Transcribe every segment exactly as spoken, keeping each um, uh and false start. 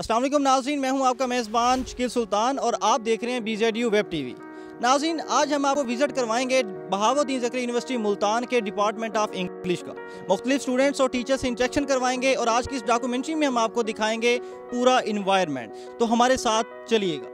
अस्सलाम वालेकुम नाज़रीन, मैं हूं आपका मेज़बान शकील सुल्तान और आप देख रहे हैं B Z U web TV. नाज़रीन, आज हम आपको विज़िट करवाएंगे बहाउद्दीन ज़करिया यूनिवर्सिटी मुल्तान के डिपार्टमेंट ऑफ इंग्लिश का। मुख्तलिफ स्टूडेंट्स और टीचर्स से इंटरेक्शन करवाएंगे और आज की इस डॉक्यूमेंट्री में हम आपको दिखाएंगे पूरा इन्वायरमेंट। तो हमारे साथ चलिएगा।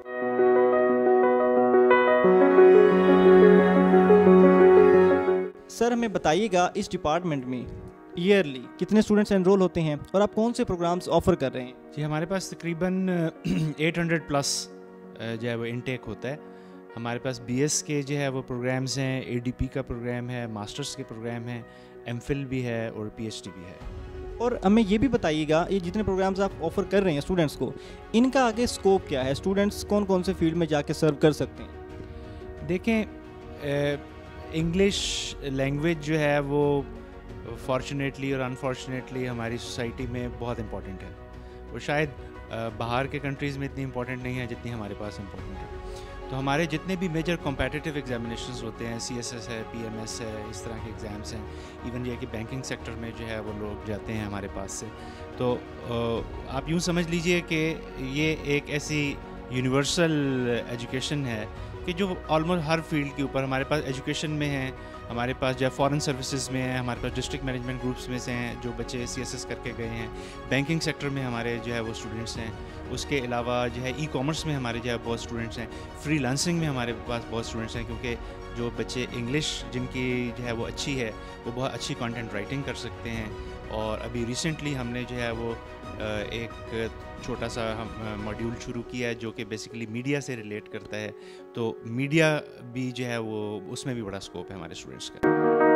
सर, हमें बताइएगा इस डिपार्टमेंट में ईयरली कितने स्टूडेंट्स एनरोल होते हैं और आप कौन से प्रोग्राम्स ऑफ़र कर रहे हैं? जी, हमारे पास तकरीबन आठ सौ प्लस जो है वो इनटेक होता है। हमारे पास बीएस के जो है वो प्रोग्राम्स हैं, एडीपी का प्रोग्राम है, मास्टर्स के प्रोग्राम हैं, एमफिल भी है और पीएचडी भी है। और हमें ये भी बताइएगा, ये जितने प्रोग्राम्स आप ऑफ़र कर रहे हैं स्टूडेंट्स को, इनका आगे स्कोप क्या है? स्टूडेंट्स कौन कौन से फील्ड में जाके सर्व कर सकते हैं? देखें, इंग्लिश लैंग्वेज जो है वो फॉर्चुनेटली और अनफॉर्चुनेटली हमारी सोसाइटी में बहुत इम्पॉर्टेंट है। वो शायद बाहर के कंट्रीज़ में इतनी इम्पॉर्टेंट नहीं है जितनी हमारे पास इम्पॉर्टेंट है। तो हमारे जितने भी मेजर कॉम्पिटिटिव एग्जामिनेशंस होते हैं, सीएसएस है, पीएमएस है, इस तरह के एग्ज़ाम्स हैं, इवन ये कि बैंकिंग सेक्टर में जो है वो लोग जाते हैं हमारे पास से। तो आप यूँ समझ लीजिए कि ये एक ऐसी यूनिवर्सल एजुकेशन है कि जो ऑलमोस्ट हर फील्ड के ऊपर हमारे पास एजुकेशन में है, हमारे पास जो है फॉरेन सर्विसेज में है, हमारे पास डिस्ट्रिक्ट मैनेजमेंट ग्रुप्स में से हैं जो बच्चे सीएसएस करके गए हैं, बैंकिंग सेक्टर में हमारे जो है वो स्टूडेंट्स हैं, उसके अलावा जो है ई कॉमर्स में हमारे जो है बहुत स्टूडेंट्स हैं, फ्रीलांसिंग में हमारे पास बहुत स्टूडेंट्स हैं, क्योंकि जो बच्चे इंग्लिश जिनकी जो है वो अच्छी है वो बहुत अच्छी कंटेंट राइटिंग कर सकते हैं। और अभी रिसेंटली हमने जो है वो एक छोटा सा हम मॉड्यूल शुरू किया है जो कि बेसिकली मीडिया से रिलेट करता है। तो मीडिया भी जो है वो उसमें भी बड़ा स्कोप है हमारे स्टूडेंट्स का।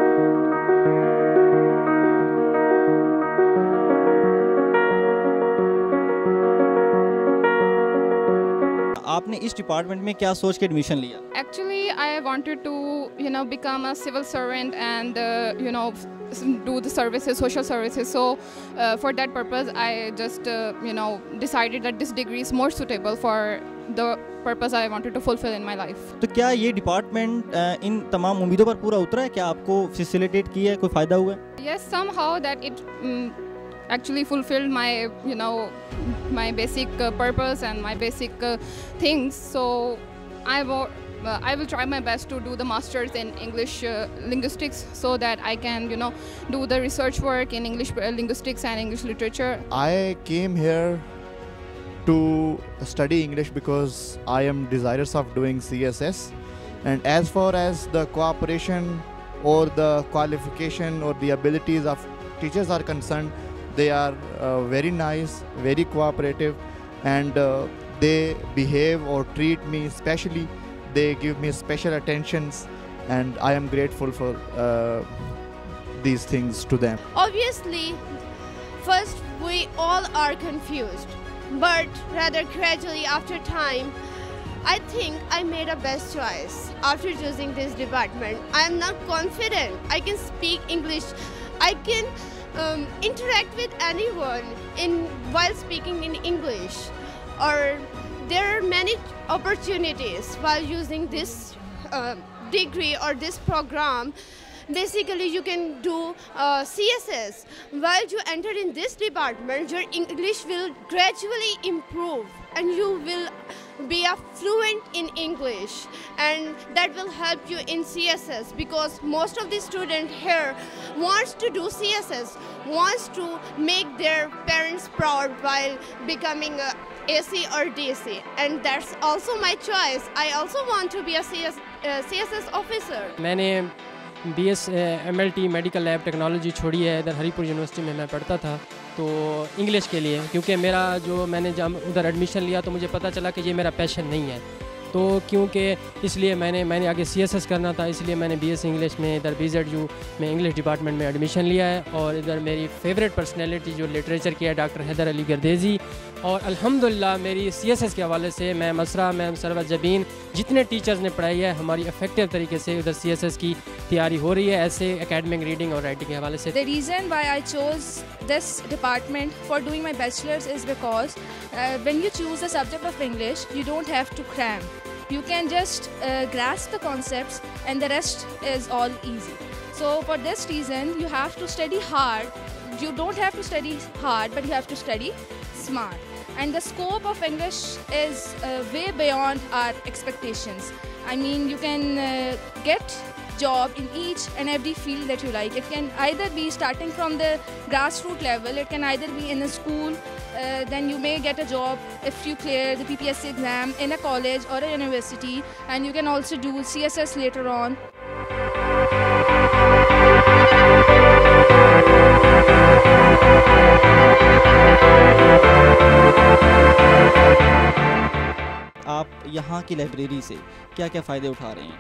आपने इस डिपार्टमेंट में क्या सोच के एडमिशन लिया? Actually, I wanted to, you know, become a civil servant and, uh, you know, do the services, social services. So, uh, for that purpose, I just, uh, you know, decided that this degree is more suitable for the purpose I wanted to fulfill in my life. तो क्या ये department in तमाम उम्मीदों पर पूरा उतरा है? क्या आपको फैसिलिटेट किया है? कोई फ़ायदा हुआ है? Yes, somehow that it um, actually fulfilled my, you know, my basic uh, purpose and my basic uh, things. So, I will. Uh, I will try my best to do the masters in English uh, linguistics so that I can, you know, do the research work in English uh, linguistics and English literature. I came here to study English because I am desirous of doing C S S, and as far as the cooperation or the qualification or the abilities of teachers are concerned, they are uh, very nice, very cooperative, and uh, they behave or treat me specially. They give me special attentions, and I am grateful for uh, these things to them. Obviously, first we all are confused, but rather gradually after time, I think I made a best choice after choosing this department. I am not confident. I can speak English. I can um, interact with anyone in while speaking in English, or there are many opportunities while using this uh, degree or this program. Basically, you can do uh, C S S. While you enter in this department, your English will gradually improve and you will be a fluent in English, and that will help you in C S S because most of the students here wants to do C S S, wants to make their parents proud while becoming a A C or D C, and that's also my choice. I also want to be a C S, uh, C S S officer. मैंने B S M L T medical lab technology छोड़ी है। इधर Haripur university में मैं पढ़ता था, तो English के लिए, क्योंकि मेरा जो मैंने जब उधर एडमिशन लिया तो मुझे पता चला कि ये मेरा पैशन नहीं है। तो क्योंकि इसलिए मैंने मैंने आगे सी एस एस करना था, इसलिए मैंने बी एस इंग्लिश में इधर बी ज़ेड यू में इंग्लिश डिपार्टमेंट में एडमिशन लिया है। और इधर मेरी फेवरेट पर्सनैलिटी जो लिटरेचर की है डॉक्टर हैदर अली गर्देज़ी, और अल्हम्दुलिल्लाह मेरी सी एस एस के हवाले से मैम असरा, मैम सरवत जबीन, जितने टीचर्स ने पढ़ाई है हमारी इफेक्टिव तरीके से उधर सी एस एस की तैयारी हो रही है, ऐसे एकेडमिक रीडिंग और राइटिंग के हवाले से। The reason why I chose this department for doing my bachelor's is because uh, when you choose the subject of English, you don't have to cram. You can just uh, grasp the concepts and the rest is all easy. So for this reason, you have to study hard. You don't have to study hard, but you have to study smart. and the scope of English is uh, way beyond our expectations. I mean, you can uh, get job in each and every field that you like. It can either be starting from the grassroots level, it can either be in a school, uh, then you may get a job if you clear the P P S C exam in a college or a university, and you can also do C S S later on. आप यहाँ की library से क्या क्या फ़ायदे उठा रहे हैं?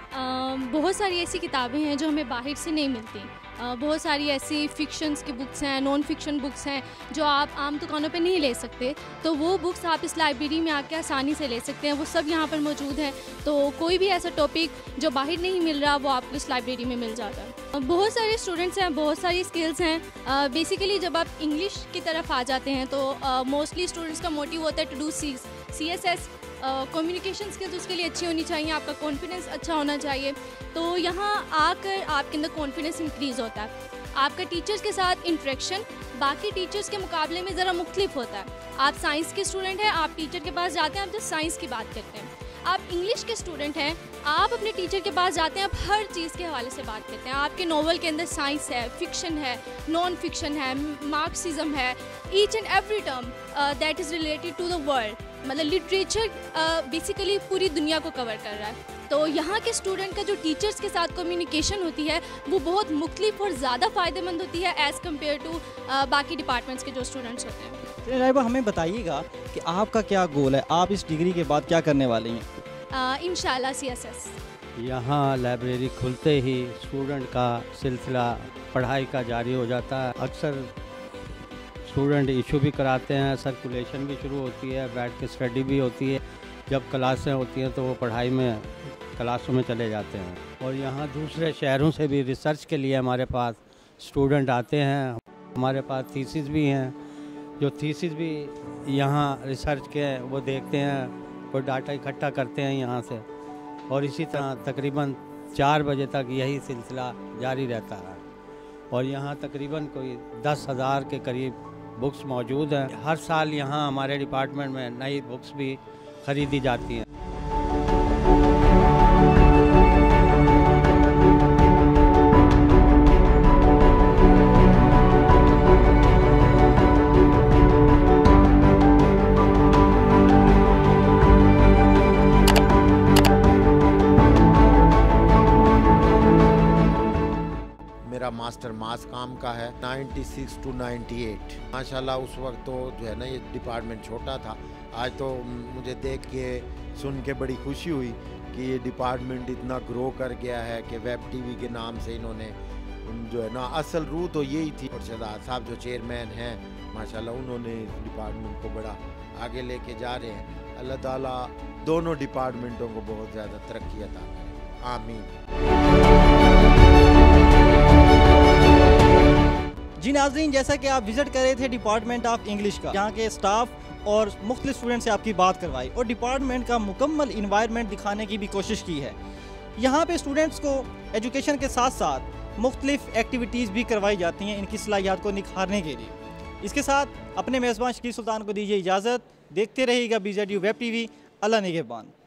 uh, बहुत सारी ऐसी किताबें हैं जो हमें बाहर से नहीं मिलती। uh, बहुत सारी ऐसी फ़िक्शंस की बुक्स हैं, नॉन फिक्शन बुक्स हैं जो आप आम दुकानों पे नहीं ले सकते, तो वो बुक्स आप इस लाइब्रेरी में आके आसानी से ले सकते हैं। वो सब यहाँ पर मौजूद हैं, तो कोई भी ऐसा टॉपिक जो बाहर नहीं मिल रहा वो आपको इस लाइब्रेरी में मिल जाता है। uh, बहुत सारे स्टूडेंट्स हैं, बहुत सारी स्किल्स हैं। बेसिकली uh, जब आप इंग्लिश की तरफ आ जाते हैं तो मोस्टली uh, स्टूडेंट्स का मोटिव होता है to do C C S S. Communication skills उसके लिए अच्छी होनी चाहिए, आपका कॉन्फिडेंस अच्छा होना चाहिए। तो यहाँ आकर आपके अंदर कॉन्फिडेंस इंक्रीज़ होता है। आपका टीचर्स के साथ इंटरेक्शन बाकी टीचर्स के मुकाबले में ज़रा मुख्तलिफ होता है। आप साइंस के स्टूडेंट हैं, आप टीचर के पास जाते हैं, आप जस्ट साइंस की बात करते हैं। आप इंग्लिश के स्टूडेंट हैं, आप अपने टीचर के पास जाते हैं, आप हर चीज़ के हवाले से बात करते हैं। आपके नॉवल के अंदर साइंस है, फिक्शन है, नॉन फिक्शन है, मार्क्सिज्म है, each and every term that is related to the world, मतलब लिटरेचर बेसिकली पूरी दुनिया को कवर कर रहा है। तो यहाँ के स्टूडेंट का जो टीचर्स के साथ कम्युनिकेशन होती है वो बहुत मुख्तलिफ और ज़्यादा फ़ायदेमंद होती है एज़ कम्पेयर टू बाकी डिपार्टमेंट्स के जो स्टूडेंट्स होते हैं। राइबा, हमें बताइएगा कि आपका क्या गोल है, आप इस डिग्री के बाद क्या करने वाले हैं? इंशाल्लाह सी एस एस। यहाँ लाइब्रेरी खुलते ही स्टूडेंट का सिलसिला पढ़ाई का जारी हो जाता है। अक्सर स्टूडेंट इशू भी कराते हैं, सर्कुलेशन भी शुरू होती है, बैठ के स्टडी भी होती है। जब क्लासें होती हैं तो वो पढ़ाई में क्लासों में चले जाते हैं। और यहाँ दूसरे शहरों से भी रिसर्च के लिए हमारे पास स्टूडेंट आते हैं। हमारे पास थीसिस भी हैं, जो थीसिस भी यहाँ रिसर्च के वो देखते हैं, वो डाटा इकट्ठा करते हैं यहाँ से। और इसी तरह तकरीबन चार बजे तक यही सिलसिला जारी रहता है। और यहाँ तकरीबन कोई दस हज़ार के करीब बुक्स मौजूद हैं। हर साल यहाँ हमारे डिपार्टमेंट में नई बुक्स भी ख़रीदी जाती हैं। मेरा मास्टर मास काम का है, छियानवे टू अट्ठानवे। माशाल्लाह उस वक्त तो जो है ना ये डिपार्टमेंट छोटा था। आज तो मुझे देख के सुन के बड़ी खुशी हुई कि ये डिपार्टमेंट इतना ग्रो कर गया है कि वेब टीवी के नाम से इन्होंने जो है ना, असल रूह तो यही थी। और शहजाद साहब जो चेयरमैन हैं माशाल्लाह, उन्होंने इस डिपार्टमेंट को बड़ा आगे लेके जा रहे हैं। अल्लाह ताला दोनों डिपार्टमेंटों को बहुत ज़्यादा तरक्की अता करे, आमीन। जी नाज़रीन, जैसा कि आप विज़िट कर रहे थे डिपार्टमेंट ऑफ इंग्लिश का, यहाँ के स्टाफ और मुख्तलिफ स्टूडेंट से आपकी बात करवाई और डिपार्टमेंट का मुकम्मल इन्वायरमेंट दिखाने की भी कोशिश की है। यहाँ पे स्टूडेंट्स को एजुकेशन के साथ साथ मुख्तलिफ एक्टिविटीज़ भी करवाई जाती हैं इनकी सलाहियत को निखारने के लिए। इसके साथ अपने मेज़बान शकील सुल्तान को दीजिए इजाज़त। देखते रहिएगा B Z U web T V. अल्लाह निगहबान।